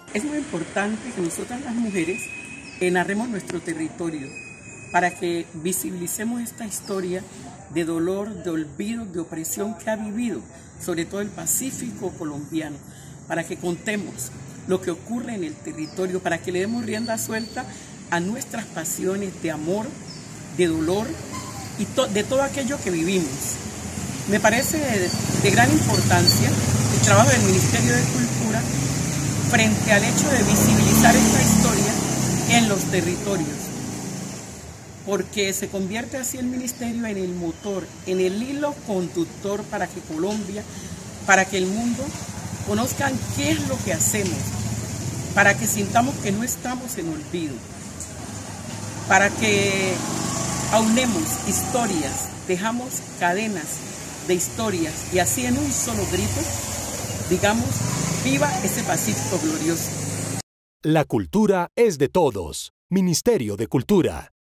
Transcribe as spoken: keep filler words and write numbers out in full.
Es muy importante que nosotras las mujeres narremos nuestro territorio para que visibilicemos esta historia de dolor, de olvido, de opresión que ha vivido, sobre todo el Pacífico colombiano, para que contemos lo que ocurre en el territorio, para que le demos rienda suelta a nuestras pasiones de amor, de dolor y to- de todo aquello que vivimos. Me parece de, de gran importancia el trabajo del Ministerio de Cultura frente al hecho de visibilizar esta historia en los territorios, porque se convierte así el ministerio en el motor, en el hilo conductor para que Colombia, para que el mundo conozcan qué es lo que hacemos, para que sintamos que no estamos en olvido, para que aunemos historias, dejamos cadenas de historias y así en un solo grito digamos, viva ese Pacífico glorioso. La cultura es de todos. Ministerio de Cultura.